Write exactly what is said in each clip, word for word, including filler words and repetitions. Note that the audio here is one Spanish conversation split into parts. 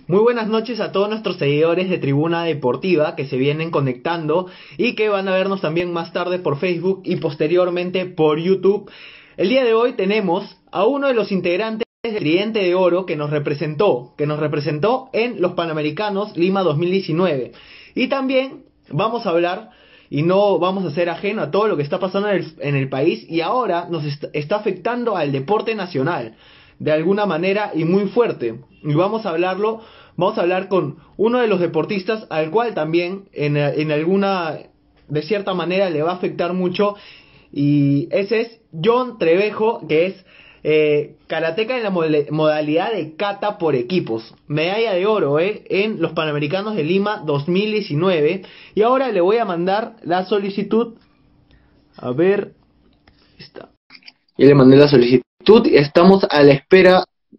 Muy buenas noches a todos nuestros seguidores de Tribuna Deportiva que se vienen conectando y que van a vernos también más tarde por Facebook y posteriormente por YouTube. El día de hoy tenemos a uno de los integrantes del Tridente de Oro que nos representó, que nos representó en los Panamericanos Lima dos mil diecinueve. Y también vamos a hablar y no vamos a ser ajeno a todo lo que está pasando en el, en el país y ahora nos est está afectando al deporte nacional de alguna manera y muy fuerte. Y vamos a hablarlo, vamos a hablar con uno de los deportistas al cual también en, en alguna, de cierta manera le va a afectar mucho. Y ese es John Trevejo, que es eh, karateca en la modalidad de kata por equipos. Medalla de oro eh, en los Panamericanos de Lima dos mil diecinueve. Y ahora le voy a mandar la solicitud. A ver, está. Ya le mandé la solicitud. Estamos a la espera.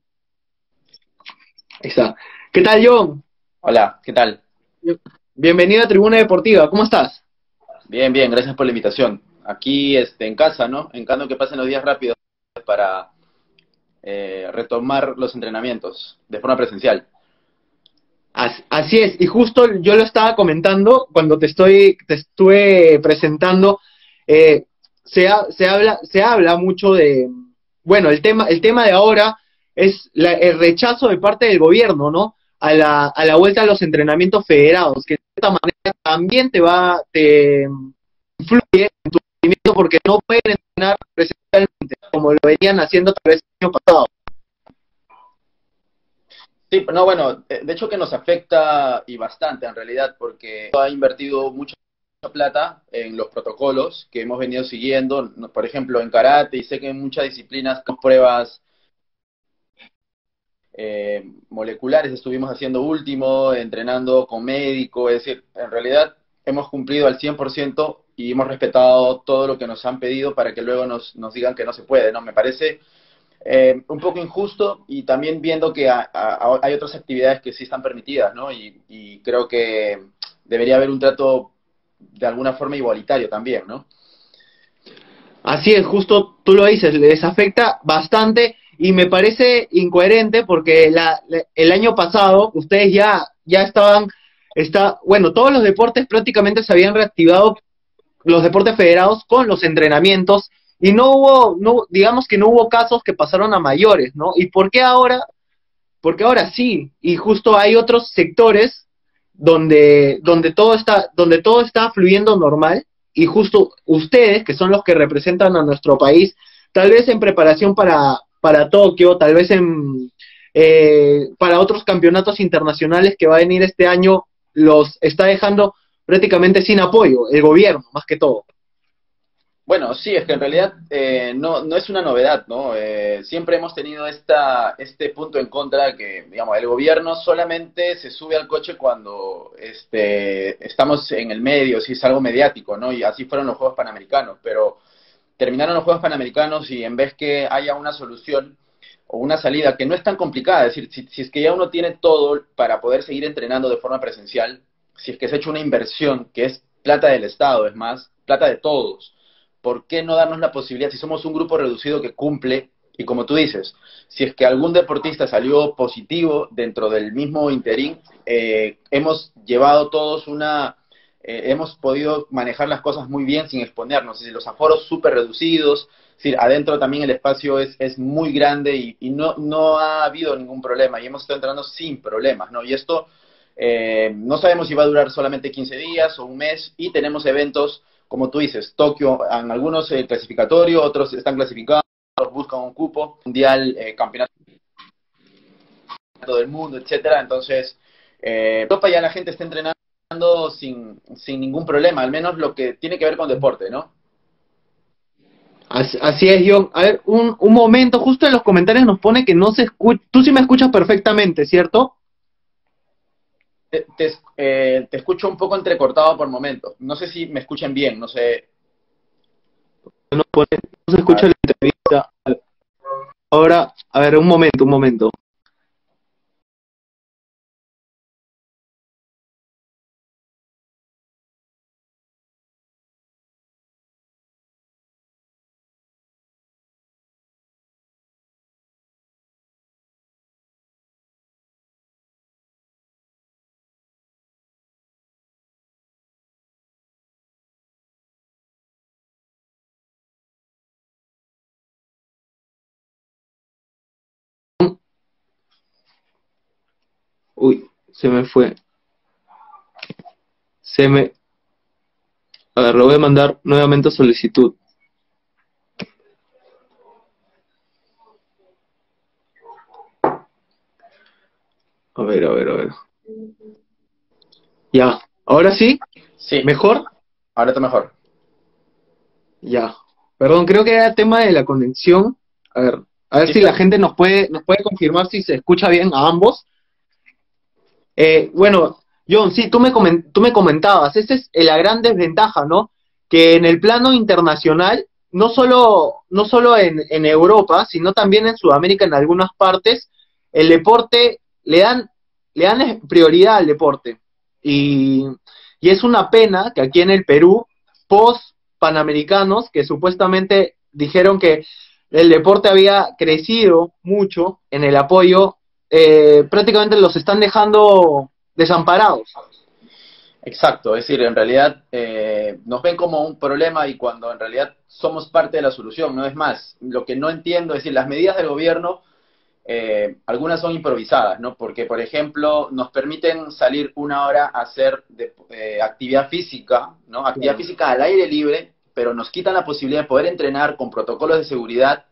Ahí está. ¿Qué tal, John? Hola, ¿qué tal? Bienvenido a Tribuna Deportiva. ¿Cómo estás? Bien, bien, gracias por la invitación. Aquí este, en casa, ¿no? Encantado que pasen los días rápidos para eh, retomar los entrenamientos de forma presencial. As- Así es, y justo yo lo estaba comentando cuando te estoy, te estuve presentando. eh, se, ha- se habla, se habla mucho de, bueno, el tema, el tema de ahora es la- el rechazo de parte del gobierno, ¿no? A la, a la vuelta a los entrenamientos federados, que de cierta manera también te va, te influye en tu rendimiento porque no pueden entrenar presencialmente como lo venían haciendo tal vez el año pasado. Sí, no, bueno, eh, de hecho que nos afecta y bastante en realidad porque ha invertido mucha plata en los protocolos que hemos venido siguiendo, ¿no? Por ejemplo, en karate y sé que en muchas disciplinas con pruebas eh, moleculares estuvimos haciendo último, entrenando con médico, es decir, en realidad hemos cumplido al cien por ciento y hemos respetado todo lo que nos han pedido para que luego nos, nos digan que no se puede, ¿no? Me parece eh, un poco injusto y también viendo que a, a, hay otras actividades que sí están permitidas, ¿no? Y, y creo que debería haber un trato de alguna forma igualitario también, ¿no? Así es, justo tú lo dices, les afecta bastante y me parece incoherente porque la, la- el año pasado ustedes ya, ya estaban, está, bueno, todos los deportes prácticamente se habían reactivado, los deportes federados con los entrenamientos y no hubo, no, digamos que no hubo casos que pasaron a mayores, ¿no? ¿Y por qué ahora? Porque ahora sí, y justo hay otros sectores donde, donde todo está, donde todo está fluyendo normal, y justo ustedes, que son los que representan a nuestro país, tal vez en preparación para, para Tokio, tal vez en eh, para otros campeonatos internacionales que va a venir este año, los está dejando prácticamente sin apoyo, el gobierno, más que todo. Bueno, sí, es que en realidad eh, no, no es una novedad, ¿no? Eh, siempre hemos tenido esta, este punto en contra que, digamos, el gobierno solamente se sube al coche cuando este, estamos en el medio, si es algo mediático, ¿no? Y así fueron los Juegos Panamericanos, pero terminaron los Juegos Panamericanos y en vez que haya una solución o una salida que no es tan complicada, es decir, si, si es que ya uno tiene todo para poder seguir entrenando de forma presencial, si es que se ha hecho una inversión que es plata del Estado, es más, plata de todos, ¿por qué no darnos la posibilidad, si somos un grupo reducido que cumple, y como tú dices, si es que algún deportista salió positivo dentro del mismo interín, eh, hemos llevado todos una, eh, hemos podido manejar las cosas muy bien sin exponernos, es decir, los aforos súper reducidos, es decir, adentro también el espacio es, es muy grande y, y no, no ha habido ningún problema y hemos estado entrando sin problemas, ¿no? Y esto eh, no sabemos si va a durar solamente quince días o un mes y tenemos eventos como tú dices, Tokio, en algunos eh, clasificatorio, otros están clasificados, buscan un cupo, mundial, eh, campeonato del mundo, etcétera. Entonces, eh, Europa ya la gente está entrenando sin, sin ningún problema, al menos lo que tiene que ver con deporte, ¿no? Así, así es, John. A ver, un, un momento, justo en los comentarios nos pone que no se escucha, tú sí me escuchas perfectamente, ¿cierto? Te, te, eh, te escucho un poco entrecortado por momentos. No sé si me escuchan bien, no sé. No, pone, no se A escucha ver. la entrevista. Ahora, a ver, un momento, un momento. Uy, se me fue. Se me... A ver, lo voy a mandar nuevamente a solicitud. A ver, a ver, a ver. Ya. ¿Ahora sí? Sí, ¿Mejor? ahora está mejor. Ya. Perdón, creo que era tema de la conexión. A ver, a ver Sí, si sí. la gente nos puede, nos puede confirmar si se escucha bien a ambos. Eh, bueno, John, sí, tú me, comen- tú me comentabas, esa es la gran desventaja, ¿no? Que en el plano internacional, no solo, no solo en, en Europa, sino también en Sudamérica, en algunas partes, el deporte, le dan, le dan prioridad al deporte. Y, y es una pena que aquí en el Perú, post Panamericanos, que supuestamente dijeron que el deporte había crecido mucho en el apoyo, eh, prácticamente los están dejando desamparados. Exacto, es decir, en realidad eh, nos ven como un problema y cuando en realidad somos parte de la solución, no es más. Lo que no entiendo es decir, las medidas del gobierno, eh, algunas son improvisadas, ¿no? Porque, por ejemplo, nos permiten salir una hora a hacer de, eh, actividad física, ¿no? Actividad Claro. física al aire libre, pero nos quitan la posibilidad de poder entrenar con protocolos de seguridad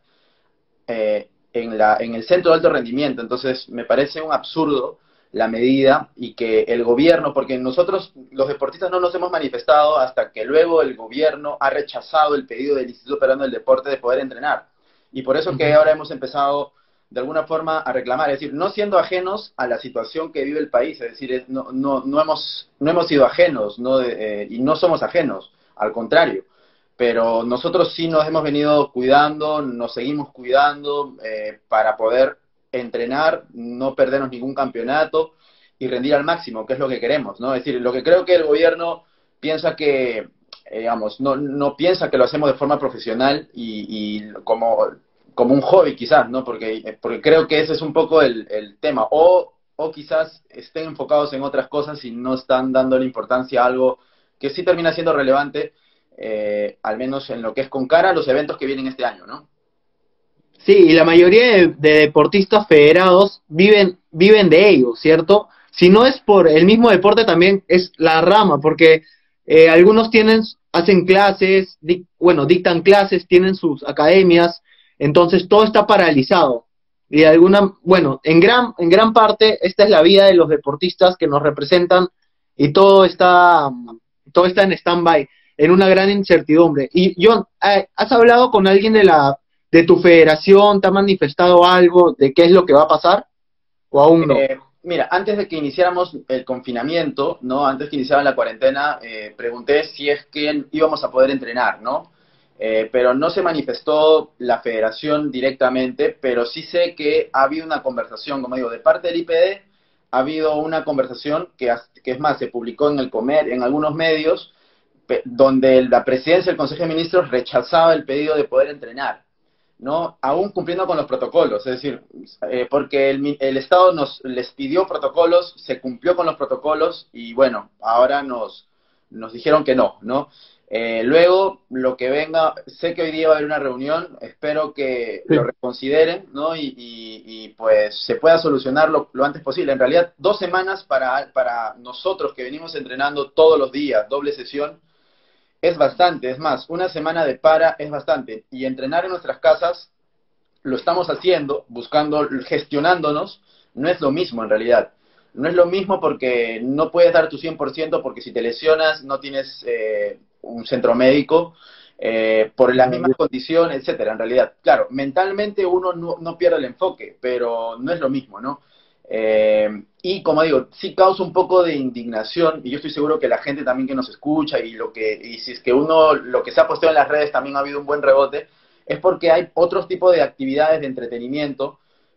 eh, en, la, en el centro de alto rendimiento. Entonces, me parece un absurdo la medida y que el gobierno, porque nosotros los deportistas no nos hemos manifestado hasta que luego el gobierno ha rechazado el pedido del Instituto Peruano del Deporte de poder entrenar. Y por eso que Ujú. ahora hemos empezado de alguna forma a reclamar, es decir, no siendo ajenos a la situación que vive el país, es decir, es, no, no, no, hemos, no hemos sido ajenos no de, eh, y no somos ajenos, al contrario, pero nosotros sí nos hemos venido cuidando, nos seguimos cuidando eh, para poder entrenar, no perdernos ningún campeonato y rendir al máximo, que es lo que queremos, ¿no? Es decir, lo que creo que el gobierno piensa que, eh, digamos, no, no piensa que lo hacemos de forma profesional y, y como, como un hobby quizás, ¿no? Porque, porque creo que ese es un poco el, el tema. O, o quizás estén enfocados en otras cosas y no están dándole importancia a algo que sí termina siendo relevante, eh, al menos en lo que es con cara a los eventos que vienen este año, ¿no? Sí, y la mayoría de, de deportistas federados viven, viven de ello, ¿cierto? Si no es por el mismo deporte, también es la rama, porque eh, algunos tienen, hacen clases, dic- bueno, dictan clases, tienen sus academias, entonces todo está paralizado. Y de alguna, bueno, en gran, en gran parte, esta es la vida de los deportistas que nos representan y todo está, todo está en stand-by, en una gran incertidumbre. Y John, eh, ¿has hablado con alguien de la de tu federación? ¿Te ha manifestado algo de qué es lo que va a pasar o aún no? Eh, mira, antes de que iniciáramos el confinamiento, ¿no? Antes que iniciara la cuarentena, eh, pregunté si es que íbamos a poder entrenar, ¿no? Eh, pero no se manifestó la federación directamente, pero sí sé que ha habido una conversación, como digo, de parte del I P D, ha habido una conversación que, que es más, se publicó en el Comer, en algunos medios, donde la presidencia del Consejo de Ministros rechazaba el pedido de poder entrenar, ¿no? Aún cumpliendo con los protocolos, es decir, eh, porque el, el Estado nos les pidió protocolos, se cumplió con los protocolos y bueno, ahora nos, nos dijeron que no, ¿no? Eh, luego, lo que venga, sé que hoy día va a haber una reunión, espero que lo Sí. reconsideren, ¿no? Y, y, y pues se pueda solucionar lo, lo, antes posible. En realidad, dos semanas para, para nosotros que venimos entrenando todos los días, doble sesión, es bastante, es más, una semana de para es bastante. Y entrenar en nuestras casas lo estamos haciendo, buscando, gestionándonos, no es lo mismo en realidad. No es lo mismo porque no puedes dar tu cien por ciento porque si te lesionas no tienes eh, un centro médico, eh, por las mismas condiciones, etcétera. En realidad, claro, mentalmente uno no, no pierde el enfoque, pero no es lo mismo, ¿no? Eh, y como digo, sí causa un poco de indignación, y yo estoy seguro que la gente también que nos escucha, y lo que, y si es que uno, lo que se ha posteado en las redes también ha habido un buen rebote, es porque hay otros tipos de actividades de entretenimiento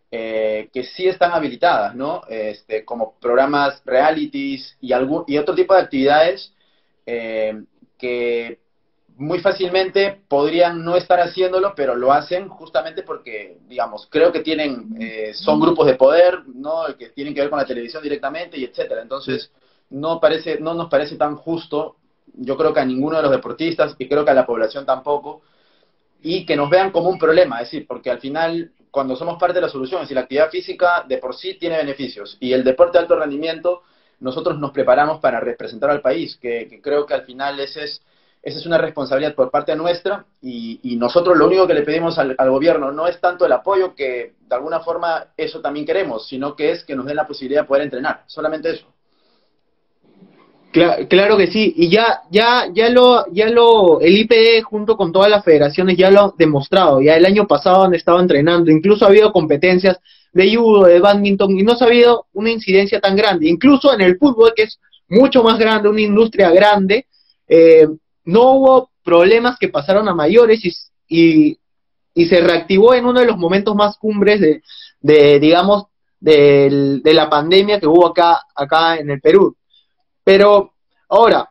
eh, que sí están habilitadas, ¿no? Este, como programas realities y, algún, y otro tipo de actividades eh, que muy fácilmente podrían no estar haciéndolo, pero lo hacen justamente porque, digamos, creo que tienen, eh, son grupos de poder, ¿no? Que tienen que ver con la televisión directamente y etcétera. Entonces, no parece, no nos parece tan justo, yo creo que a ninguno de los deportistas y creo que a la población tampoco, y que nos vean como un problema, es decir, porque al final cuando somos parte de la solución. Es decir, la actividad física de por sí tiene beneficios y el deporte de alto rendimiento, nosotros nos preparamos para representar al país, que, que creo que al final ese es, esa es una responsabilidad por parte nuestra y, y nosotros lo único que le pedimos al, al gobierno no es tanto el apoyo, que de alguna forma eso también queremos, sino que es que nos den la posibilidad de poder entrenar, solamente eso. Cla- Claro que sí, y ya, ya, ya lo, ya lo, el I P D junto con todas las federaciones ya lo han demostrado. Ya el año pasado han estado entrenando, incluso ha habido competencias de judo, de badminton, y no se ha habido una incidencia tan grande. Incluso en el fútbol, que es mucho más grande, una industria grande, eh, no hubo problemas que pasaron a mayores y, y, y se reactivó en uno de los momentos más cumbres de, de digamos, del- de la pandemia que hubo acá, acá en el Perú. Pero ahora,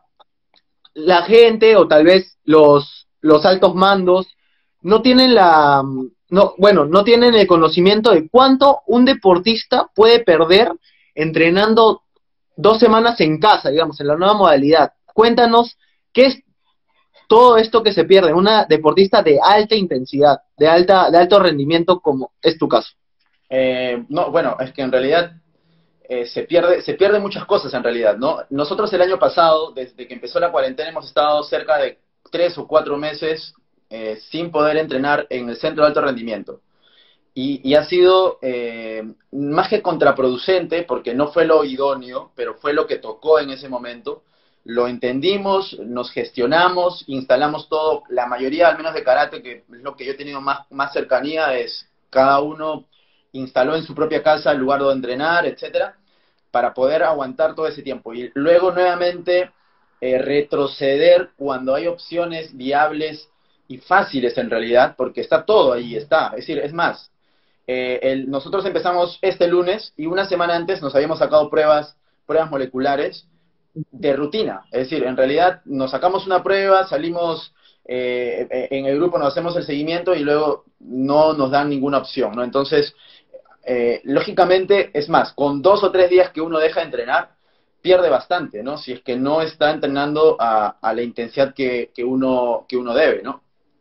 la gente o tal vez los, los altos mandos no tienen la, no, bueno, no tienen el conocimiento de cuánto un deportista puede perder entrenando dos semanas en casa, digamos, en la nueva modalidad. Cuéntanos qué es todo esto que se pierde, una deportista de alta intensidad, de alta, de alto rendimiento, como es tu caso. Eh, no, bueno, es que en realidad eh, se pierde, se pierden muchas cosas en realidad, ¿no? Nosotros el año pasado, desde que empezó la cuarentena, hemos estado cerca de tres o cuatro meses eh, sin poder entrenar en el centro de alto rendimiento. Y, y ha sido eh, más que contraproducente, porque no fue lo idóneo, pero fue lo que tocó en ese momento. Lo entendimos, nos gestionamos, instalamos todo, la mayoría, al menos de karate, que es lo que yo he tenido más, más cercanía, es cada uno instaló en su propia casa el lugar donde entrenar, etcétera, para poder aguantar todo ese tiempo. Y luego nuevamente eh, retroceder cuando hay opciones viables y fáciles en realidad, porque está todo ahí, está. Es decir, es más, eh, el, nosotros empezamos este lunes y una semana antes nos habíamos sacado pruebas, pruebas moleculares de rutina. Es decir, en realidad nos sacamos una prueba, salimos eh, en el grupo, nos hacemos el seguimiento y luego no nos dan ninguna opción, ¿no? Entonces, eh, lógicamente, es más, con dos o tres días que uno deja de entrenar, pierde bastante, ¿no? Si es que no está entrenando a, a la intensidad que, que, uno, que uno debe, ¿no?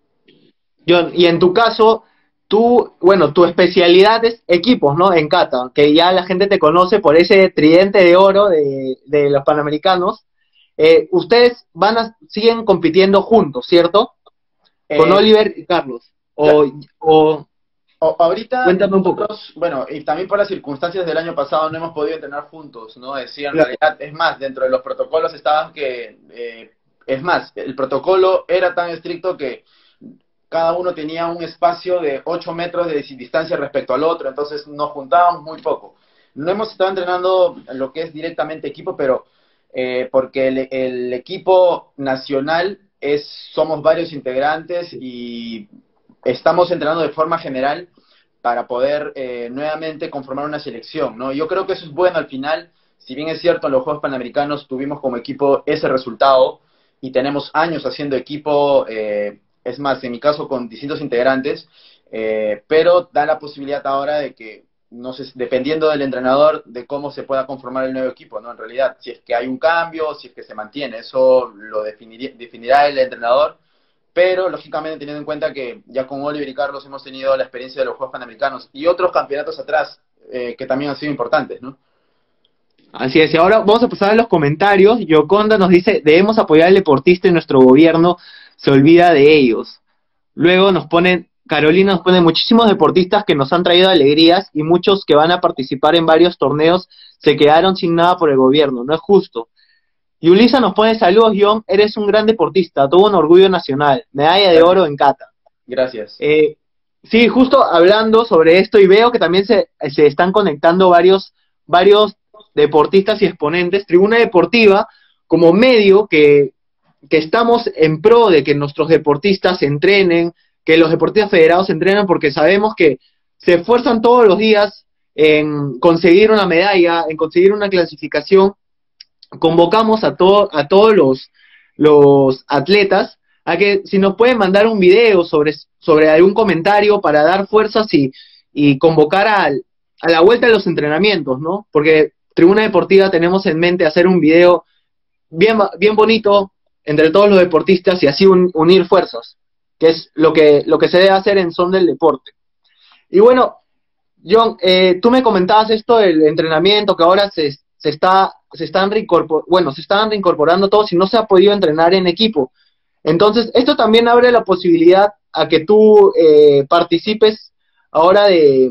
John, y en tu caso, tú, bueno, tu especialidad es equipos, ¿no? En kata, que ya la gente te conoce por ese tridente de oro de, de los Panamericanos. Eh, ustedes van a, siguen compitiendo juntos, ¿cierto? Con Eh, Oliver y Carlos. claro, O, o o- ahorita cuéntame un poco. nosotros, bueno, y también por las circunstancias del año pasado no hemos podido entrenar juntos, ¿no? Es decir, en Claro. realidad, es más, dentro de los protocolos estaban que, eh, es más, el protocolo era tan estricto que cada uno tenía un espacio de ocho metros de distancia respecto al otro, entonces nos juntábamos muy poco. No hemos estado entrenando lo que es directamente equipo, pero eh, porque el, el equipo nacional es, somos varios integrantes y estamos entrenando de forma general para poder eh, nuevamente conformar una selección, ¿no? Yo creo que eso es bueno al final, si bien es cierto, en los Juegos Panamericanos tuvimos como equipo ese resultado y tenemos años haciendo equipo, eh, es más, en mi caso con distintos integrantes, eh, pero da la posibilidad ahora de que, no sé, dependiendo del entrenador, de cómo se pueda conformar el nuevo equipo, ¿no? En realidad, si es que hay un cambio, si es que se mantiene, eso lo definir, definirá el entrenador, pero lógicamente teniendo en cuenta que ya con Oliver y Carlos hemos tenido la experiencia de los Juegos Panamericanos y otros campeonatos atrás eh, que también han sido importantes, ¿no? Así es, y ahora vamos a pasar a los comentarios. Yoconda nos dice, debemos apoyar al deportista y nuestro gobierno se olvida de ellos. Luego nos ponen, Carolina nos pone muchísimos deportistas que nos han traído alegrías y muchos que van a participar en varios torneos se quedaron sin nada por el gobierno, no es justo. Y Ulisa nos pone, saludos John, eres un gran deportista, todo un orgullo nacional, medalla de Gracias. oro en kata. Gracias. Eh, sí, justo hablando sobre esto y veo que también se, se están conectando varios, varios deportistas y exponentes. Tribuna Deportiva como medio que, que estamos en pro de que nuestros deportistas se entrenen, que los deportistas federados se entrenen porque sabemos que se esfuerzan todos los días en conseguir una medalla, en conseguir una clasificación. Convocamos a, todo, a todos los, los atletas a que si nos pueden mandar un video sobre, sobre algún comentario para dar fuerzas y, y convocar al, a la vuelta de los entrenamientos, ¿no? Porque Tribuna Deportiva tenemos en mente hacer un video bien, bien bonito entre todos los deportistas y así un, unir fuerzas, que es lo que, lo que se debe hacer en son del deporte. Y bueno, John, eh, tú me comentabas esto del entrenamiento, que ahora se, se está, se están reincorpor bueno, se están reincorporando todos y no se ha podido entrenar en equipo. Entonces, esto también abre la posibilidad a que tú eh, participes ahora de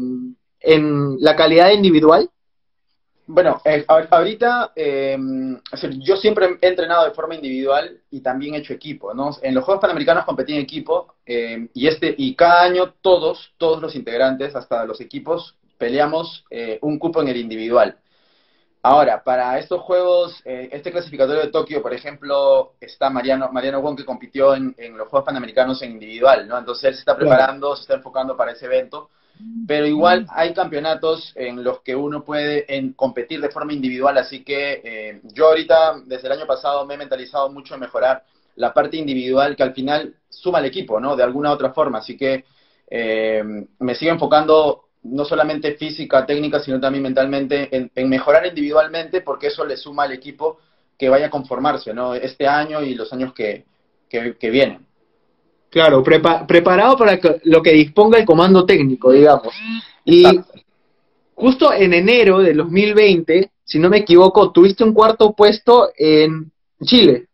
en la calidad individual. Bueno, eh, a- ahorita eh, o sea, yo siempre he entrenado de forma individual y también he hecho equipo, ¿no? En los Juegos Panamericanos competí en equipo eh, y este y cada año todos, todos los integrantes, hasta los equipos, peleamos eh, un cupo en el individual. Ahora, para estos juegos, eh, este clasificatorio de Tokio, por ejemplo, está Mariano, Mariano Wong que compitió en, en los Juegos Panamericanos en individual, ¿no? Entonces él se está Claro. preparando, se está enfocando para ese evento, pero igual hay campeonatos en los que uno puede en, competir de forma individual, así que eh, yo ahorita, desde el año pasado, me he mentalizado mucho en mejorar la parte individual que al final suma al equipo, ¿no? De alguna u otra forma, así que eh, me sigo enfocando no solamente física, técnica, sino también mentalmente en, en mejorar individualmente, porque eso le suma al equipo que vaya a conformarse, ¿no? Este año y los años que, que, que vienen. Claro, prepa preparado para que, lo que disponga el comando técnico, digamos. Y Exacto. justo en enero del dos mil veinte, si no me equivoco, tuviste un cuarto puesto en Chile.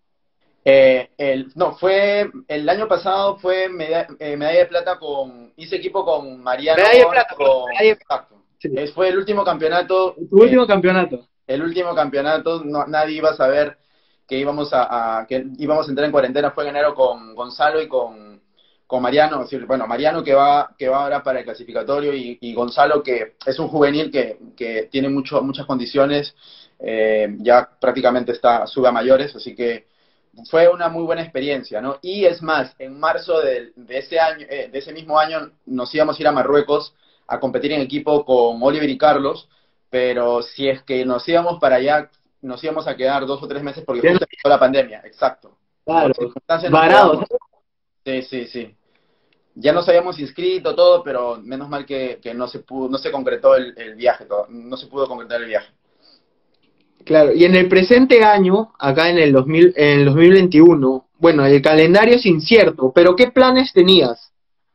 Eh, el, no, fue el año pasado fue medalla, eh, medalla de plata con, hice equipo con Mariano Medalla de Gol, plata, perdón, con, medalla de plata. exacto. Sí. Es, fue el último campeonato, Tu eh, último campeonato. el último campeonato, no, nadie iba a saber que íbamos a, a, que íbamos a entrar en cuarentena, fue en enero con Gonzalo y con, con Mariano, es decir, bueno, Mariano que va, que va ahora para el clasificatorio y, y Gonzalo que es un juvenil que, que tiene mucho, muchas condiciones, eh, ya prácticamente está, sube a mayores, así que fue una muy buena experiencia, ¿no? Y es más, en marzo de, de ese año, eh, de ese mismo año nos íbamos a ir a Marruecos a competir en equipo con Oliver y Carlos, pero si es que nos íbamos para allá, nos íbamos a quedar dos o tres meses porque Ya no- justo empezó la pandemia, exacto. Claro, Por circunstancias nos varados. quedamos. Sí, sí, sí. Ya nos habíamos inscrito todo, pero menos mal que, que no se pudo, no se concretó el, el viaje, todo, no se pudo concretar el viaje. Claro, y en el presente año, acá en el dos mil, en el dos mil veintiuno, bueno, el calendario es incierto, pero ¿qué planes tenías?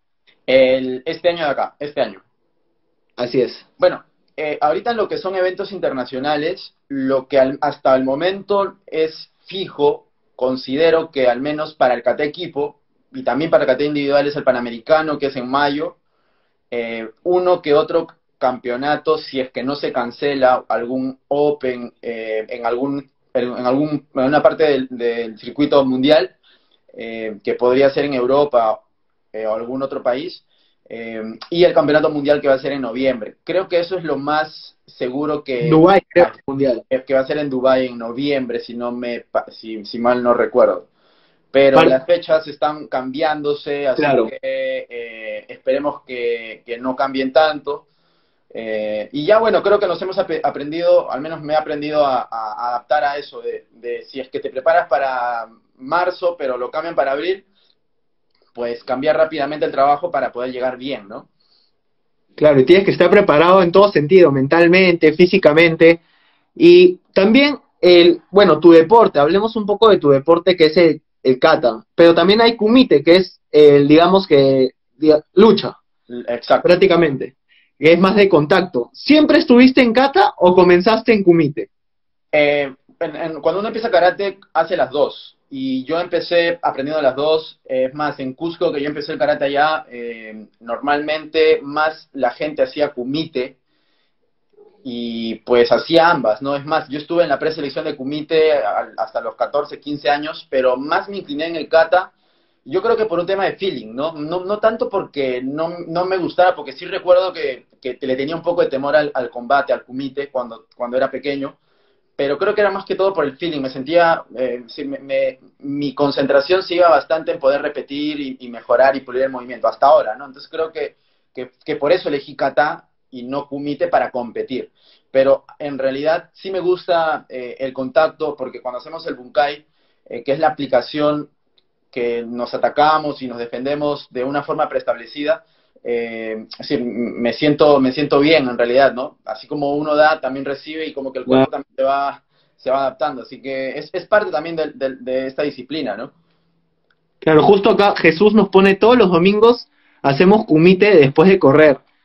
El, este año de acá, este año. Así es. Bueno, eh, ahorita en lo que son eventos internacionales, lo que al, hasta el momento es fijo, considero que al menos para el Cate equipo y también para el Cate individual es el Panamericano, que es en mayo, eh, uno que otro campeonato, si es que no se cancela algún Open eh, en algún en, algún en una parte del, del circuito mundial, eh, que podría ser en Europa eh, o algún otro país, eh, y el campeonato mundial que va a ser en noviembre. Creo que eso es lo más seguro que, Dubái, creo, mundial. que va a ser en Dubái en noviembre, si, no me, si, si mal no recuerdo. Pero Par las fechas están cambiándose, así claro. que eh, esperemos que, que, no cambien tanto. Eh, y ya bueno, creo que nos hemos ap aprendido, al menos me he aprendido a, a adaptar a eso, de, de si es que te preparas para marzo, pero lo cambian para abril, pues cambiar rápidamente el trabajo para poder llegar bien, ¿no? Claro, y tienes que estar preparado en todo sentido, mentalmente, físicamente, y también el, bueno, tu deporte, hablemos un poco de tu deporte que es el, el kata, pero también hay kumite, que es el, digamos que, diga, lucha, Exacto. prácticamente, que es más de contacto. ¿Siempre estuviste en kata o comenzaste en kumite? Eh, en, en, cuando uno empieza karate, hace las dos. Y yo empecé aprendiendo las dos. Eh, es más, en Cusco, que yo empecé el karate allá, eh, normalmente más la gente hacía kumite. Y pues hacía ambas, ¿no? Es más, yo estuve en la preselección de kumite hasta los catorce, quince años, pero más me incliné en el kata. Yo creo que por un tema de feeling, ¿no? No, no tanto porque no, no me gustara, porque sí recuerdo que, que le tenía un poco de temor al, al combate, al kumite, cuando, cuando era pequeño. Pero creo que era más que todo por el feeling, me sentía, eh, sí, me, me, mi concentración se iba bastante en poder repetir y, y mejorar y pulir el movimiento, hasta ahora, ¿no? Entonces creo que, que, que por eso elegí kata y no kumite para competir. Pero en realidad sí me gusta eh, el contacto, porque cuando hacemos el bunkai, eh, que es la aplicación que nos atacamos y nos defendemos de una forma preestablecida, Eh, es decir, me siento, me siento bien en realidad, ¿no? Así como uno da, también recibe y como que el cuerpo Wow. también se va, se va adaptando. Así que es, es parte también de, de, de esta disciplina, ¿no? Claro, justo acá Jesús nos pone todos los domingos, hacemos kumite después de correr.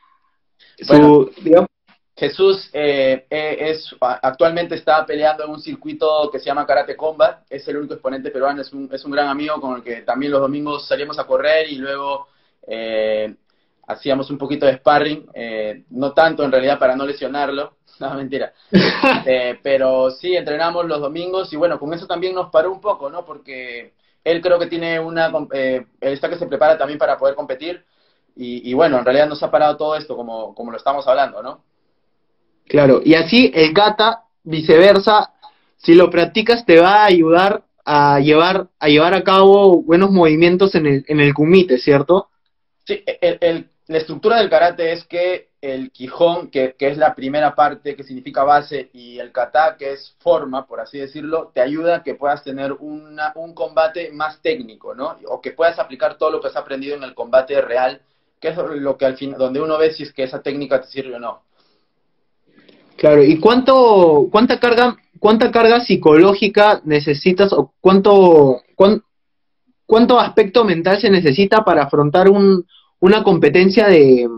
Bueno, Su, digamos, Jesús eh, eh, es, actualmente está peleando en un circuito que se llama Karate Combat, es el único exponente peruano, es un, es un gran amigo con el que también los domingos salíamos a correr y luego eh, hacíamos un poquito de sparring, eh, no tanto en realidad para no lesionarlo, no, mentira, este, pero sí, entrenamos los domingos y bueno, con eso también nos paró un poco, ¿no? Porque él creo que tiene una, eh, él está que se prepara también para poder competir y, y bueno, en realidad nos ha parado todo esto como, como lo estamos hablando, ¿no? claro, y así el kata, viceversa, si lo practicas te va a ayudar a llevar a llevar a cabo buenos movimientos en el en el kumite, ¿cierto? Sí, el, el, la estructura del karate es que el Kihon, que, que es la primera parte que significa base, y el kata, que es forma, por así decirlo, te ayuda a que puedas tener una, un combate más técnico, ¿no? O que puedas aplicar todo lo que has aprendido en el combate real, que es lo que al fin, donde uno ve si es que esa técnica te sirve o no. Claro, ¿y cuánto cuánta carga cuánta carga psicológica necesitas o cuánto cuán- cuánto aspecto mental se necesita para afrontar un una competencia de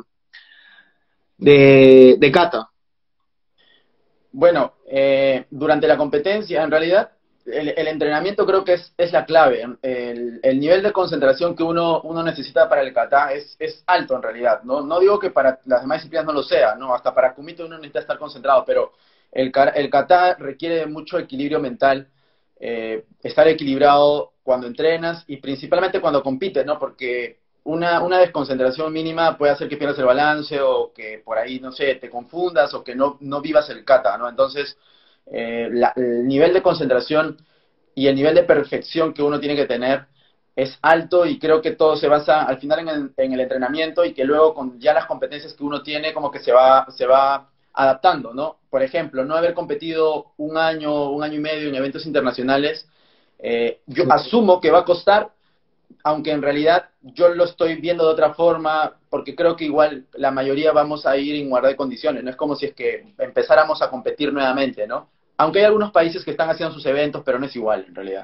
de, de kata? Bueno, eh, durante la competencia, en realidad, el, el entrenamiento creo que es, es la clave. El, el nivel de concentración que uno, uno necesita para el kata es, es alto en realidad. ¿no? No digo que para las demás disciplinas no lo sea, ¿no? Hasta para kumite uno necesita estar concentrado, pero el, el kata requiere de mucho equilibrio mental, eh, estar equilibrado cuando entrenas y principalmente cuando compites, ¿no? Porque una, una desconcentración mínima puede hacer que pierdas el balance o que por ahí, no sé, te confundas o que no, no vivas el kata, ¿no? Entonces, eh, la, el nivel de concentración y el nivel de perfección que uno tiene que tener es alto y creo que todo se basa al final en el, en el entrenamiento y que luego con ya las competencias que uno tiene como que se va, se va adaptando, ¿no? Por ejemplo, no haber competido un año, un año y medio en eventos internacionales, eh, yo asumo que va a costar, aunque en realidad yo lo estoy viendo de otra forma, porque creo que igual la mayoría vamos a ir en igualdad de condiciones, no es como si es que empezáramos a competir nuevamente, ¿no? Aunque hay algunos países que están haciendo sus eventos, pero no es igual en realidad.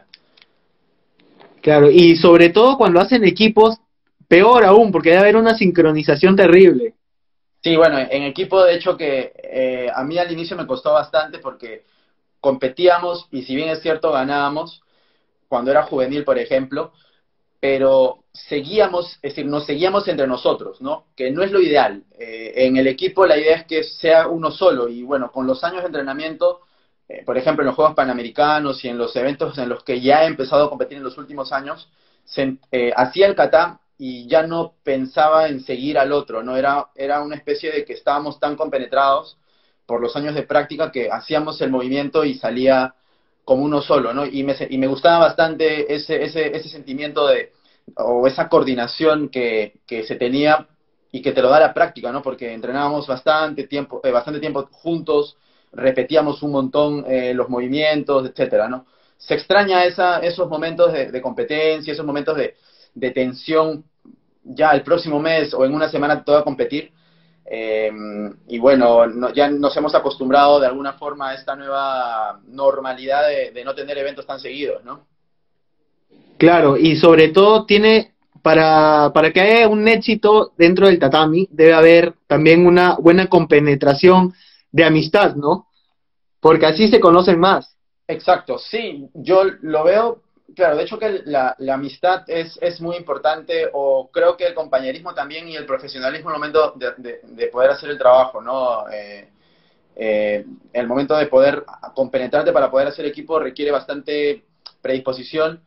Claro, y sobre todo cuando hacen equipos, peor aún, porque debe haber una sincronización terrible. Sí, bueno, en equipo de hecho que eh, a mí al inicio me costó bastante porque competíamos y si bien es cierto ganábamos, cuando era juvenil por ejemplo, pero seguíamos, es decir, nos seguíamos entre nosotros, ¿no? Que no es lo ideal. Eh, en el equipo la idea es que sea uno solo y bueno, con los años de entrenamiento, eh, por ejemplo, en los Juegos Panamericanos y en los eventos en los que ya he empezado a competir en los últimos años, se, eh, hacía el kata y ya no pensaba en seguir al otro, ¿no? Era, era una especie de que estábamos tan compenetrados por los años de práctica que hacíamos el movimiento y salía como uno solo, ¿no? Y me, y me gustaba bastante ese, ese, ese sentimiento de, o esa coordinación que, que se tenía y que te lo da la práctica, ¿no? Porque entrenábamos bastante tiempo, eh, bastante tiempo juntos, repetíamos un montón eh, los movimientos, etcétera, ¿no? Se extraña esa, esos momentos de, de competencia, esos momentos de, de tensión, ya el próximo mes o en una semana te toca competir, eh, y bueno, no, ya nos hemos acostumbrado de alguna forma a esta nueva normalidad de, de no tener eventos tan seguidos, ¿no? Claro, y sobre todo tiene, para, para que haya un éxito dentro del tatami, debe haber también una buena compenetración de amistad, ¿no? Porque así se conocen más. Exacto, sí, yo lo veo, claro, de hecho que la, la amistad es, es muy importante, o creo que el compañerismo también y el profesionalismo en el momento de, de, de poder hacer el trabajo, ¿no? Eh, eh, el momento de poder compenetrarte para poder hacer equipo requiere bastante predisposición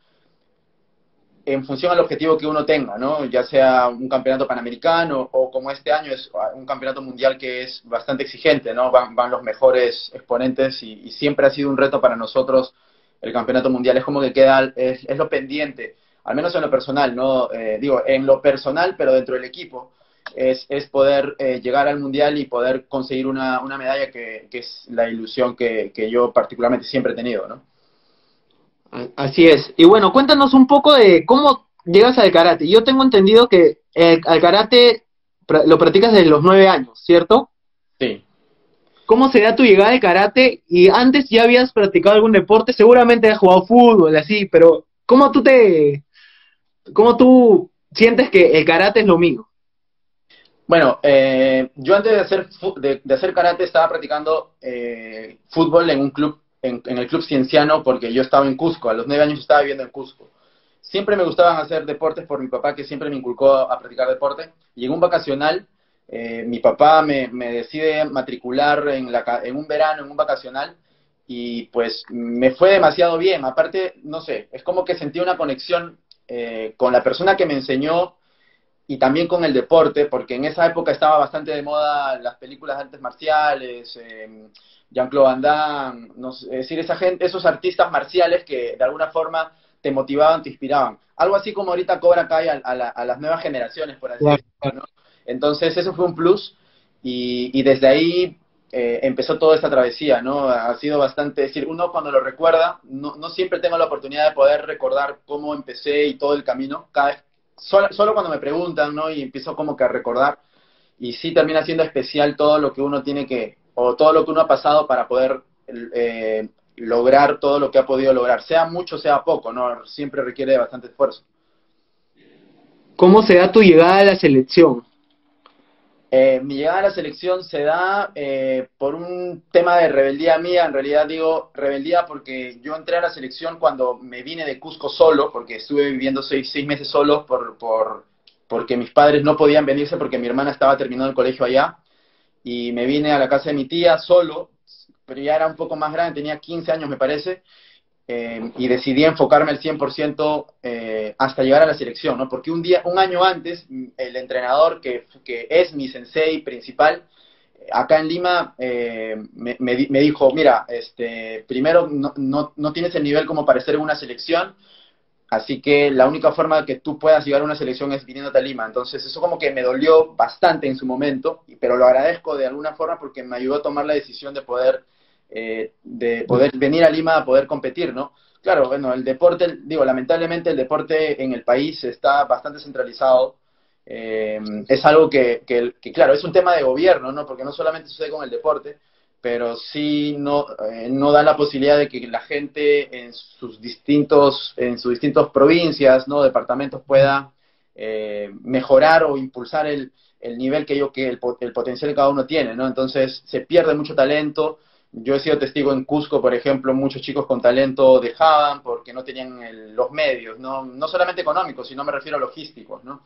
en función al objetivo que uno tenga, ¿no? Ya sea un campeonato panamericano o como este año es un campeonato mundial que es bastante exigente, ¿no? Van, van los mejores exponentes y, y, siempre ha sido un reto para nosotros el campeonato mundial. Es como que queda, es, es lo pendiente, al menos en lo personal, ¿no? Eh, digo, en lo personal, pero dentro del equipo, es, es poder eh, llegar al mundial y poder conseguir una, una medalla que, que es la ilusión que, que yo particularmente siempre he tenido, ¿no? Así es. Y bueno, cuéntanos un poco de cómo llegas al karate. Yo tengo entendido que eh, al karate lo practicas desde los nueve años, ¿cierto? Sí. ¿Cómo se da tu llegada al karate? Y antes ya habías practicado algún deporte, seguramente has jugado fútbol, así, pero ¿cómo tú te, cómo tú sientes que el karate es lo mío? Bueno, eh, yo antes de hacer, de, de hacer karate estaba practicando eh, fútbol en un club, en, en el club Cienciano, porque yo estaba en Cusco, a los nueve años estaba viviendo en Cusco. Siempre me gustaban hacer deportes por mi papá, que siempre me inculcó a practicar deporte, y en un vacacional, eh, mi papá me, me decide matricular en, la, en un verano, en un vacacional, y pues me fue demasiado bien. Aparte, no sé, es como que sentí una conexión eh, con la persona que me enseñó y también con el deporte, porque en esa época estaba bastante de moda las películas de artes marciales, eh, Jean-Claude Van Damme, no sé, es decir, esa gente, esos artistas marciales que de alguna forma te motivaban, te inspiraban. Algo así como ahorita Cobra Kai a, a, la, a las nuevas generaciones, por así Claro. decirlo, ¿no? Entonces eso fue un plus y, y desde ahí eh, empezó toda esta travesía, ¿no? Ha sido bastante, es decir, uno cuando lo recuerda, no, no siempre tengo la oportunidad de poder recordar cómo empecé y todo el camino, cada vez Solo, solo cuando me preguntan, ¿no? Y empiezo como que a recordar, y sí termina siendo especial todo lo que uno tiene que, o todo lo que uno ha pasado para poder eh, lograr todo lo que ha podido lograr, sea mucho, sea poco, ¿no? Siempre requiere de bastante esfuerzo. ¿Cómo se da tu llegada a la selección? Eh, mi llegada a la selección se da eh, por un tema de rebeldía mía, en realidad digo rebeldía porque yo entré a la selección cuando me vine de Cusco solo, porque estuve viviendo seis, seis meses solo por, por, porque mis padres no podían venirse porque mi hermana estaba terminando el colegio allá, y me vine a la casa de mi tía solo, pero ya era un poco más grande, tenía quince años me parece, eh, y decidí enfocarme al cien por ciento eh, hasta llegar a la selección, ¿no? Porque un día, un año antes, el entrenador que, que es mi sensei principal, acá en Lima, eh, me, me, me, dijo, mira, este, primero no, no, no tienes el nivel como para estar en una selección, así que la única forma que tú puedas llegar a una selección es viniéndote a Lima. Entonces eso como que me dolió bastante en su momento, pero lo agradezco de alguna forma porque me ayudó a tomar la decisión de poder, eh, de poder venir a Lima a poder competir, ¿no? Claro, bueno, el deporte, digo, lamentablemente el deporte en el país está bastante centralizado. Eh, es algo que, que, que, claro, es un tema de gobierno, ¿no? Porque no solamente sucede con el deporte, pero sí no, eh, no da la posibilidad de que la gente en sus distintos, en sus distintas provincias, ¿no? Departamentos pueda eh, mejorar o impulsar el, el nivel que yo, que el, el potencial que cada uno tiene, ¿no? Entonces se pierde mucho talento. Yo he sido testigo en Cusco, por ejemplo, muchos chicos con talento dejaban porque no tenían el, los medios, ¿no? No solamente económicos, sino me refiero a logísticos, ¿no?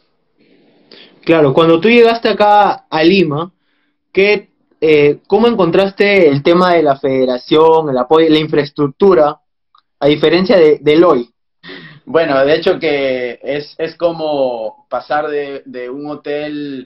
Claro, cuando tú llegaste acá a Lima, ¿qué, eh, ¿cómo encontraste el tema de la federación, el apoyo, la infraestructura, a diferencia de, del hoy? Bueno, de hecho que es, es como pasar de, de un hotel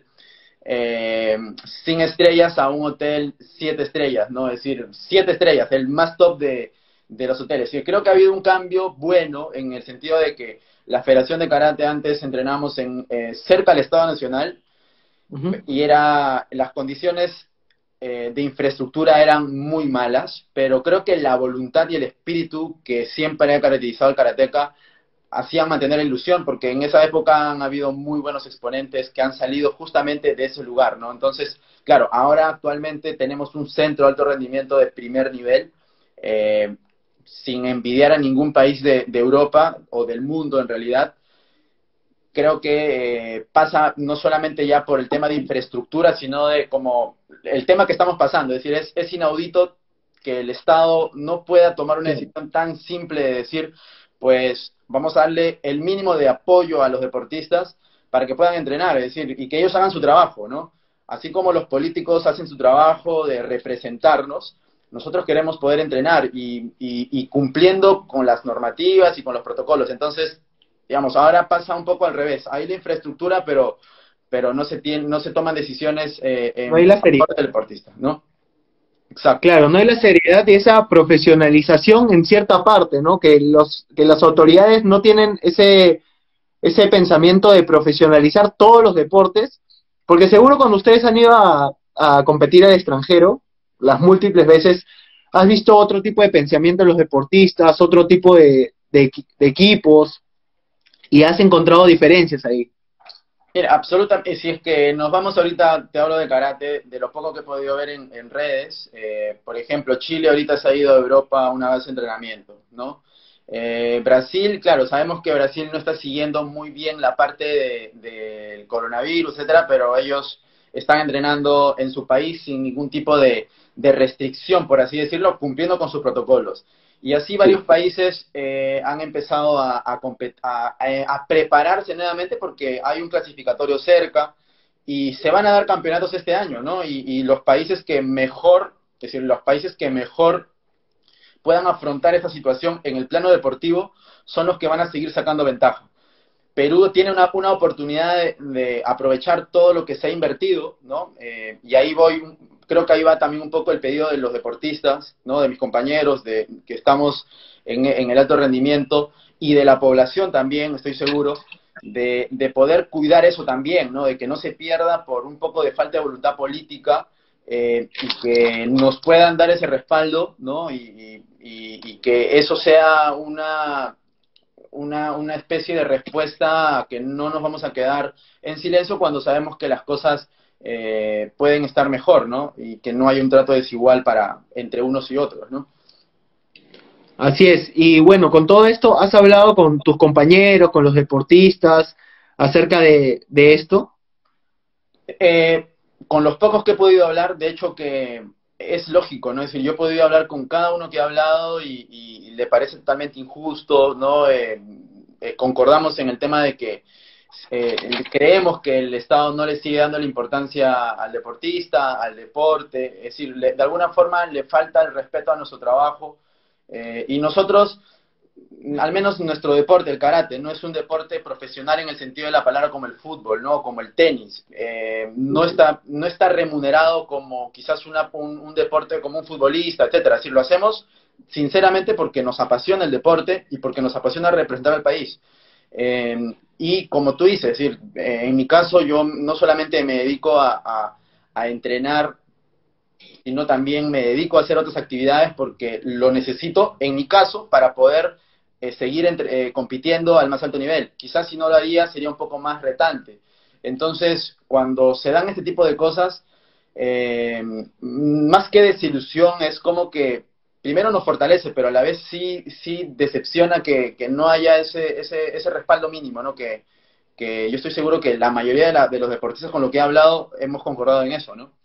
eh, sin estrellas a un hotel siete estrellas, ¿no? Es decir, siete estrellas, el más top de, de los hoteles. Y creo que ha habido un cambio bueno en el sentido de que la Federación de Karate antes entrenamos en, eh, cerca del Estado Nacional, Uh-huh. y era, las condiciones eh, de infraestructura eran muy malas, pero creo que la voluntad y el espíritu que siempre ha caracterizado al karateca hacían mantener la ilusión, porque en esa época han habido muy buenos exponentes que han salido justamente de ese lugar, ¿no? Entonces, claro, ahora actualmente tenemos un centro de alto rendimiento de primer nivel, eh, sin envidiar a ningún país de, de Europa o del mundo en realidad. Creo que eh, pasa no solamente ya por el tema de infraestructura, sino de como el tema que estamos pasando, es decir, es, es inaudito que el Estado no pueda tomar una decisión tan simple de decir, pues vamos a darle el mínimo de apoyo a los deportistas para que puedan entrenar, es decir, y que ellos hagan su trabajo, ¿no? Así como los políticos hacen su trabajo de representarnos, nosotros queremos poder entrenar y, y, y cumpliendo con las normativas y con los protocolos. Entonces, digamos, ahora pasa un poco al revés. Hay la infraestructura, pero, pero no se tiene, no se toman decisiones eh, No hay en la favor seriedad. del deportista, ¿no? Exacto. Claro, no hay la seriedad y esa profesionalización en cierta parte, ¿no? Que los, que las autoridades no tienen ese, ese pensamiento de profesionalizar todos los deportes, porque seguro cuando ustedes han ido a, a competir al extranjero, las múltiples veces, has visto otro tipo de pensamiento en los deportistas, otro tipo de, de, de equipos, y has encontrado diferencias ahí. Mira, absolutamente, si es que nos vamos ahorita, te hablo de karate, de lo poco que he podido ver en, en redes, eh, por ejemplo, Chile ahorita se ha ido a Europa a una base de entrenamiento, ¿no? Eh, Brasil, claro, sabemos que Brasil no está siguiendo muy bien la parte del de, de coronavirus, etcétera, pero ellos están entrenando en su país sin ningún tipo de, de restricción, por así decirlo, cumpliendo con sus protocolos. Y así varios países eh, han empezado a, a, a, a prepararse nuevamente porque hay un clasificatorio cerca y se van a dar campeonatos este año, ¿no? Y, y los países que mejor, es decir, los países que mejor puedan afrontar esta situación en el plano deportivo son los que van a seguir sacando ventaja. Perú tiene una, una oportunidad de, de aprovechar todo lo que se ha invertido, ¿no? Eh, y ahí voy, creo que ahí va también un poco el pedido de los deportistas, ¿no? De mis compañeros, de que estamos en, en el alto rendimiento, y de la población también, estoy seguro, de, de poder cuidar eso también, ¿no? De que no se pierda por un poco de falta de voluntad política, eh, y que nos puedan dar ese respaldo, ¿no? Y, y, y que eso sea una... Una, una especie de respuesta que no nos vamos a quedar en silencio cuando sabemos que las cosas eh, pueden estar mejor, ¿no? Y que no hay un trato desigual para entre unos y otros, ¿no? Así es, y bueno, con todo esto, ¿has hablado con tus compañeros, con los deportistas, acerca de, de esto? Eh, con los pocos que he podido hablar, de hecho que es lógico, ¿no? Es decir, yo he podido hablar con cada uno que ha hablado y, y le parece totalmente injusto, ¿no? Eh, eh, concordamos en el tema de que eh, creemos que el Estado no le sigue dando la importancia al deportista, al deporte, es decir, le, de alguna forma le falta el respeto a nuestro trabajo, eh, y nosotros, al menos nuestro deporte, el karate, no es un deporte profesional en el sentido de la palabra como el fútbol, ¿no? Como el tenis. Eh, no, está, no está remunerado como quizás una, un, un deporte como un futbolista, etcétera. Si lo hacemos, sinceramente, porque nos apasiona el deporte y porque nos apasiona representar al país. Eh, y como tú dices, es decir, eh, en mi caso yo no solamente me dedico a, a, a entrenar, sino también me dedico a hacer otras actividades porque lo necesito, en mi caso, para poder eh, seguir entre, eh, compitiendo al más alto nivel. Quizás si no lo haría sería un poco más retante. Entonces, cuando se dan este tipo de cosas, eh, más que desilusión, es como que primero nos fortalece, pero a la vez sí, sí decepciona que, que no haya ese, ese, ese respaldo mínimo, ¿no? Que, que yo estoy seguro que la mayoría de, la, de los deportistas con los que he hablado hemos concordado en eso, ¿no?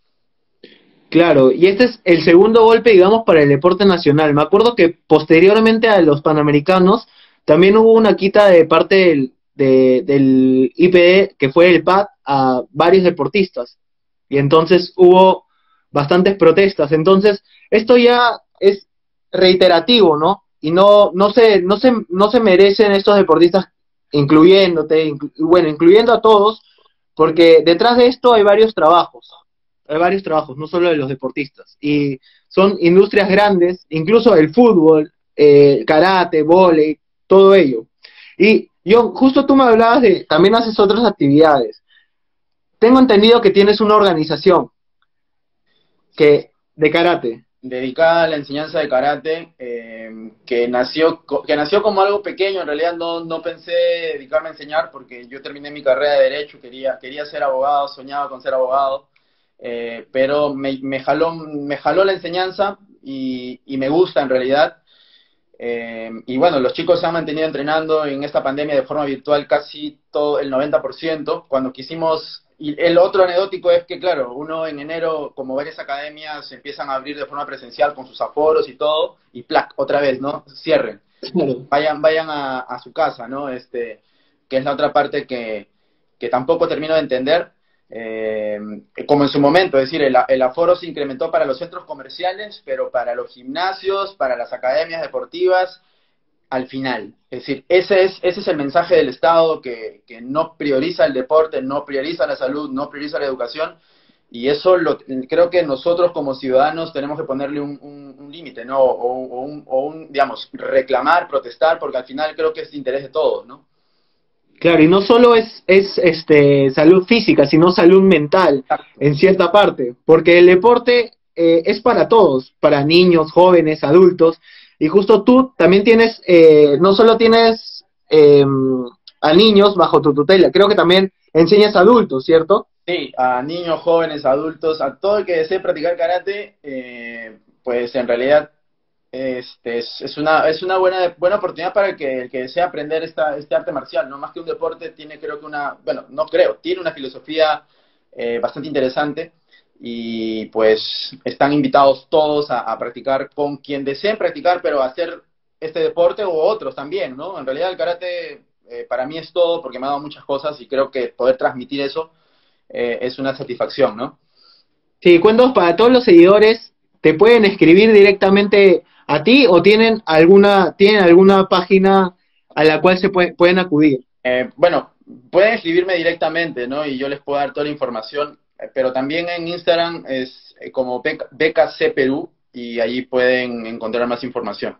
Claro, y este es el segundo golpe, digamos, para el deporte nacional. Me acuerdo que posteriormente a los Panamericanos también hubo una quita de parte del, de, del I P D, que fue el P A D, a varios deportistas. Y entonces hubo bastantes protestas. Entonces, esto ya es reiterativo, ¿no? Y no, no se, no se, no se merecen estos deportistas, incluyéndote, inclu bueno, incluyendo a todos, porque detrás de esto hay varios trabajos. Hay varios trabajos, no solo de los deportistas, y son industrias grandes, incluso el fútbol, eh, karate, vóley, todo ello. Y yo, justo tú me hablabas de, también haces otras actividades. Tengo entendido que tienes una organización que de karate. Dedicada a la enseñanza de karate, eh, que nació que nació como algo pequeño. En realidad no, no pensé dedicarme a enseñar porque yo terminé mi carrera de Derecho, quería, quería ser abogado, soñaba con ser abogado, eh, pero me, me, jaló, me jaló la enseñanza y, y me gusta en realidad. Eh, y bueno, los chicos se han mantenido entrenando en esta pandemia de forma virtual casi todo el noventa por ciento. Cuando quisimos... Y el otro anecdótico es que, claro, uno en enero, como varias academias empiezan a abrir de forma presencial con sus aforos y todo, y plac, otra vez, ¿no? Cierren. Claro. Vayan, vayan a, a su casa, ¿no? Este, que es la otra parte que, que tampoco termino de entender. Eh, como en su momento, es decir, el, el aforo se incrementó para los centros comerciales, pero para los gimnasios, para las academias deportivas, al final. Es decir, ese es, ese es el mensaje del Estado, que, que no prioriza el deporte, no prioriza la salud, no prioriza la educación, y eso lo, creo que nosotros como ciudadanos tenemos que ponerle un, un, un límite, ¿no? O, o, un, o un, digamos, reclamar, protestar, porque al final creo que es de interés de todos, ¿no? Claro, y no solo es, es este, salud física, sino salud mental, exacto, en cierta parte, porque el deporte eh, es para todos, para niños, jóvenes, adultos, y justo tú también tienes, eh, no solo tienes eh, a niños bajo tu tutela, creo que también enseñas a adultos, ¿cierto? Sí, a niños, jóvenes, adultos, a todo el que desee practicar karate, eh, pues en realidad Este, es, es una, es una buena, buena oportunidad para el que, el que desea aprender esta, este arte marcial, ¿no? Más que un deporte, tiene creo que una, bueno, no creo, tiene una filosofía eh, bastante interesante y pues están invitados todos a, a practicar con quien deseen practicar, pero hacer este deporte o otros también, ¿no? En realidad el karate eh, para mí es todo porque me ha dado muchas cosas y creo que poder transmitir eso eh, es una satisfacción, ¿no? Sí, cuentos para todos los seguidores, ¿te pueden escribir directamente a ti o tienen alguna, tienen alguna página a la cual se puede- pueden acudir? Eh, bueno, pueden escribirme directamente, ¿no? Y yo les puedo dar toda la información, eh, pero también en Instagram es eh, como B K C Perú y allí pueden encontrar más información.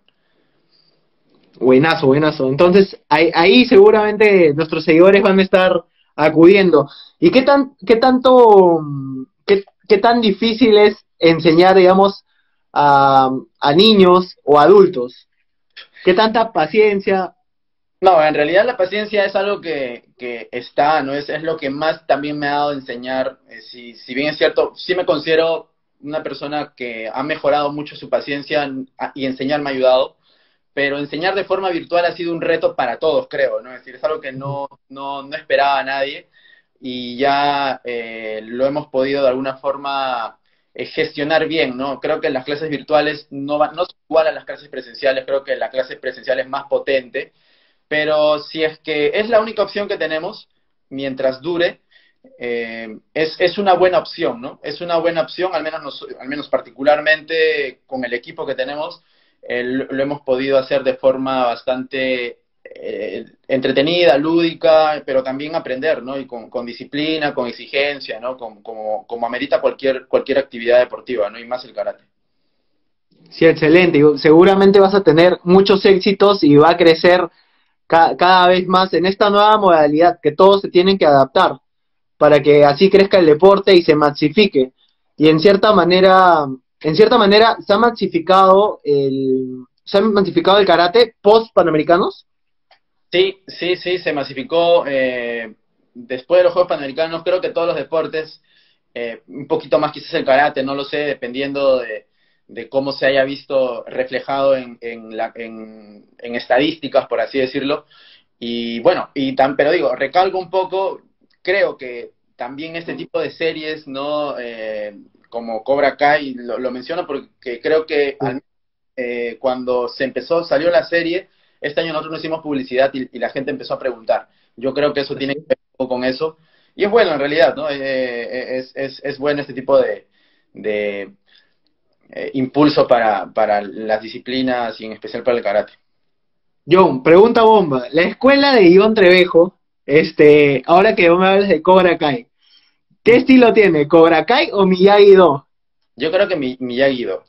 Buenazo, buenazo. Entonces, ahí, ahí seguramente nuestros seguidores van a estar acudiendo. ¿Y qué tan, qué tanto, mm, qué, qué tan difícil es enseñar, digamos, a, a niños o adultos? ¿Qué tanta paciencia? No, en realidad la paciencia es algo que, que está, ¿no? Es, es lo que más también me ha dado a enseñar. Eh, si, si bien es cierto, sí me considero una persona que ha mejorado mucho su paciencia a- y enseñar me ha ayudado, pero enseñar de forma virtual ha sido un reto para todos, creo, ¿no? Es decir, es algo que no, no, no esperaba a nadie y ya eh, lo hemos podido de alguna forma eh, gestionar bien, ¿no? Creo que las clases virtuales no, van, no son igual a las clases presenciales, creo que la clase presencial es más potente, pero si es que es la única opción que tenemos, mientras dure, eh, es, es una buena opción, ¿no? Es una buena opción, al menos, nos, al menos particularmente con el equipo que tenemos, eh, lo, lo hemos podido hacer de forma bastante eh, entretenida, lúdica, pero también aprender, ¿no? Y con, con disciplina, con exigencia, ¿no? Como, como, como amerita cualquier, cualquier actividad deportiva, ¿no? Y más el karate. Sí, excelente. Y seguramente vas a tener muchos éxitos y va a crecer ca- cada vez más en esta nueva modalidad que todos se tienen que adaptar para que así crezca el deporte y se masifique. Y en cierta manera, en cierta manera se ha masificado el, se ha masificado el karate post panamericanos. Sí, sí, sí, se masificó eh, después de los Juegos Panamericanos. Creo que todos los deportes, eh, un poquito más quizás el karate, no lo sé, dependiendo de, de cómo se haya visto reflejado en, en, la, en, en estadísticas, por así decirlo. Y bueno, y tan, pero digo, recalco un poco, creo que también este tipo de series, ¿no? Eh, como Cobra Kai, lo, lo menciono porque creo que al eh, cuando se empezó, salió la serie, este año nosotros no hicimos publicidad y, y la gente empezó a preguntar. Yo creo que eso tiene que Así. ver un poco con eso. Y es bueno en realidad, ¿no? Eh, es, es, es bueno este tipo de, de eh, impulso para, para las disciplinas y en especial para el karate. John, pregunta bomba. La escuela de Iván Trevejo, este, ahora que me hablas de Cobra Kai, ¿qué estilo tiene? ¿Cobra Kai o Miyagi-Do? Yo creo que mi, Miyagi-Do.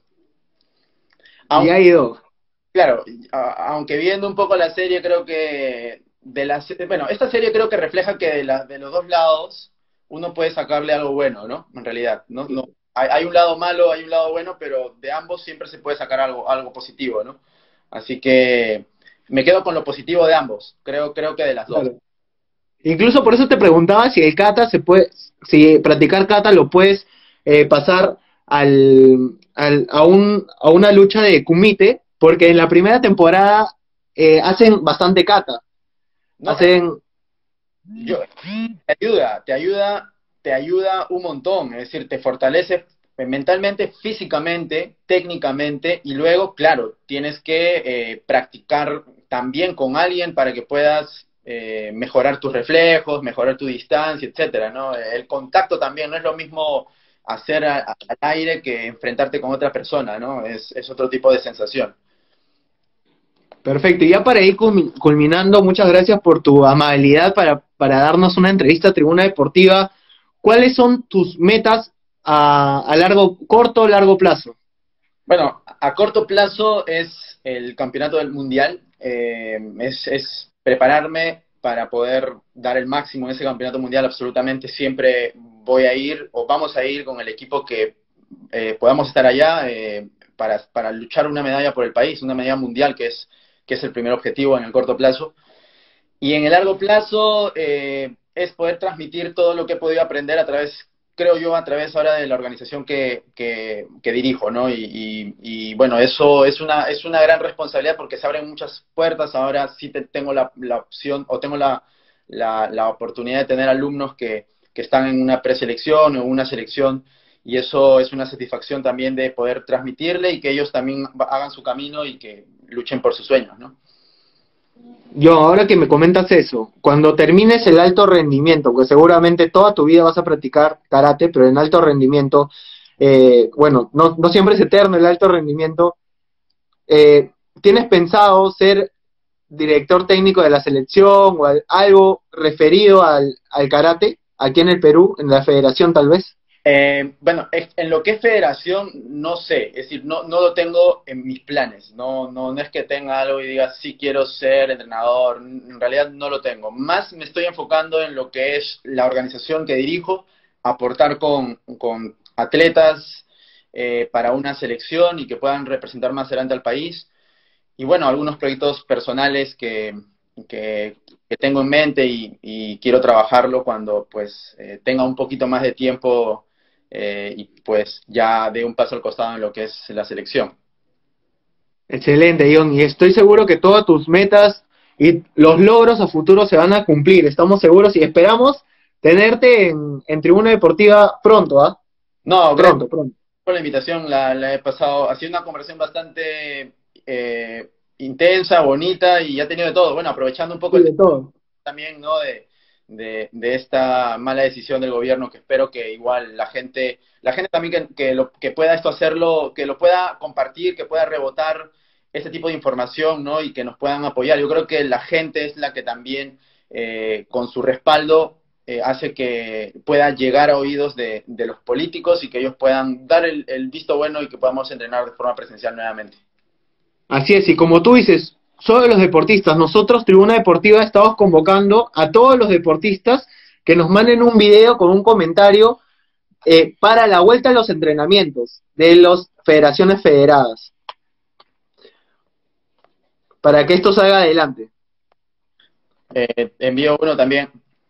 Aunque, Miyagi-Do. claro, a, aunque viendo un poco la serie, creo que de la, bueno, esta serie creo que refleja que de, la, de los dos lados uno puede sacarle algo bueno, ¿no? En realidad, ¿no? No, hay, hay, un lado malo, hay un lado bueno, pero de ambos siempre se puede sacar algo, algo positivo, ¿no? Así que me quedo con lo positivo de ambos, creo, creo que de las dos. Claro. Incluso por eso te preguntaba si el kata se puede, si practicar kata lo puedes eh, pasar al, al, a, un, a una lucha de kumite, porque en la primera temporada eh, hacen bastante kata, No, hacen, yo, te ayuda, te ayuda, te ayuda un montón, es decir, te fortalece mentalmente, físicamente, técnicamente, y luego, claro, tienes que eh, practicar también con alguien para que puedas eh, mejorar tus reflejos, mejorar tu distancia, etcétera, ¿no? El contacto también no es lo mismo hacer a- a- al aire que enfrentarte con otra persona, ¿no? Es, es otro tipo de sensación. perfecto. Y ya para ir culminando, muchas gracias por tu amabilidad para, para darnos una entrevista a Tribuna Deportiva. ¿Cuáles son tus metas a, a largo, corto, largo plazo? Bueno, a corto plazo es el campeonato del mundial, eh, es, es prepararme para poder dar el máximo en ese campeonato mundial. Absolutamente siempre voy a ir o vamos a ir con el equipo que eh, podamos estar allá eh, para, para luchar una medalla por el país, una medalla mundial que es, que es el primer objetivo en el corto plazo. Y en el largo plazo eh, es poder transmitir todo lo que he podido aprender a través creo yo, a través ahora de la organización que, que, que dirijo, ¿no? Y, y, y, bueno, eso es una, es una gran responsabilidad porque se abren muchas puertas. Ahora sí te, tengo la, la opción o tengo la, la, la oportunidad de tener alumnos que, que están en una preselección o una selección, y eso es una satisfacción también de poder transmitirle y que ellos también hagan su camino y que luchen por sus sueños, ¿no? Yo, ahora que me comentas eso, cuando termines el alto rendimiento, porque seguramente toda tu vida vas a practicar karate, pero en alto rendimiento, eh, bueno, no, no siempre es eterno el alto rendimiento, eh, ¿tienes pensado ser director técnico de la selección o al, algo referido al, al karate aquí en el Perú, en la federación tal vez? Eh, bueno, en lo que es federación, no sé, es decir, no, no lo tengo en mis planes, no, no, no es que tenga algo y diga, sí quiero ser entrenador, en realidad no lo tengo. Más me estoy enfocando en lo que es la organización que dirijo, aportar con, con atletas eh, para una selección y que puedan representar más adelante al país. Y bueno, algunos proyectos personales que, que, que tengo en mente y, y quiero trabajarlo cuando pues eh, tenga un poquito más de tiempo. Eh, y pues ya de un paso al costado en lo que es la selección. Excelente, John, y estoy seguro que todas tus metas y los logros a futuro se van a cumplir, estamos seguros y esperamos tenerte en, en Tribuna Deportiva pronto, ¿ah? ¿eh? No, pronto, gracias pronto. por la invitación, la, la he pasado, ha sido una conversación bastante eh, intensa, bonita, y ha tenido de todo, bueno, aprovechando un poco Sí, el de todo. también, ¿no? De, de, de esta mala decisión del gobierno, que espero que igual la gente, la gente también que, que, lo, que pueda esto hacerlo, que lo pueda compartir, que pueda rebotar este tipo de información, ¿no? Y que nos puedan apoyar. Yo creo que la gente es la que también, eh, con su respaldo, eh, hace que pueda llegar a oídos de, de los políticos y que ellos puedan dar el, el visto bueno y que podamos entrenar de forma presencial nuevamente. Así es, y como tú dices, sobre los deportistas, nosotros, Tribuna Deportiva, estamos convocando a todos los deportistas que nos manden un video con un comentario eh, para la vuelta a los entrenamientos de las federaciones federadas, para que esto salga adelante. Eh, envío uno también.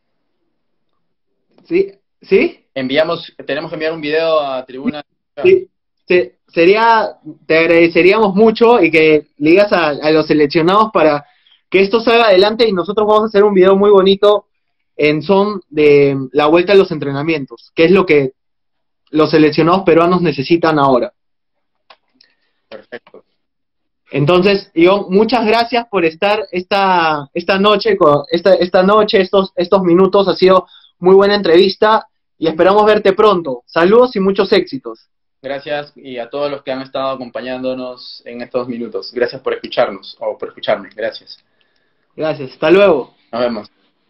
¿Sí? ¿Sí? Enviamos, tenemos que enviar un video a Tribuna. Sí. Se, sería, te agradeceríamos mucho y que le digas a, a los seleccionados para que esto salga adelante, y nosotros vamos a hacer un video muy bonito en son de la vuelta a los entrenamientos, que es lo que los seleccionados peruanos necesitan ahora. Perfecto. Entonces, John, muchas gracias por estar esta, esta noche, esta, esta noche, estos, estos minutos, ha sido muy buena entrevista y esperamos verte pronto. Saludos y muchos éxitos. Gracias, y a todos los que han estado acompañándonos en estos minutos. Gracias por escucharnos, o por escucharme. Gracias. Gracias, hasta luego. Nos vemos.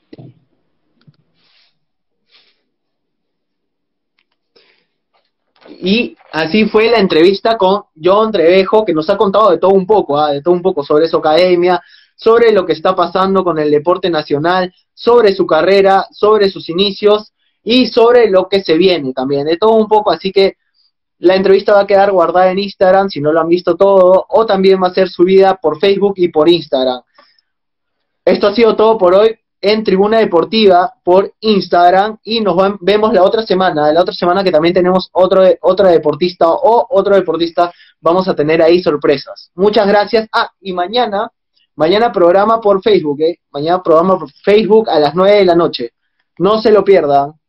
Y así fue la entrevista con John Trevejo, que nos ha contado de todo un poco, ¿eh? de todo un poco sobre su academia, sobre lo que está pasando con el deporte nacional, sobre su carrera, sobre sus inicios y sobre lo que se viene también, de todo un poco. Así que la entrevista va a quedar guardada en Instagram, si no lo han visto todo, o también va a ser subida por Facebook y por Instagram. Esto ha sido todo por hoy en Tribuna Deportiva por Instagram, y nos van, vemos la otra semana, la otra semana que también tenemos otro, otra deportista o otro deportista, vamos a tener ahí sorpresas. Muchas gracias. Ah, y mañana, mañana programa por Facebook, ¿eh? Mañana programa por Facebook a las nueve de la noche. No se lo pierdan.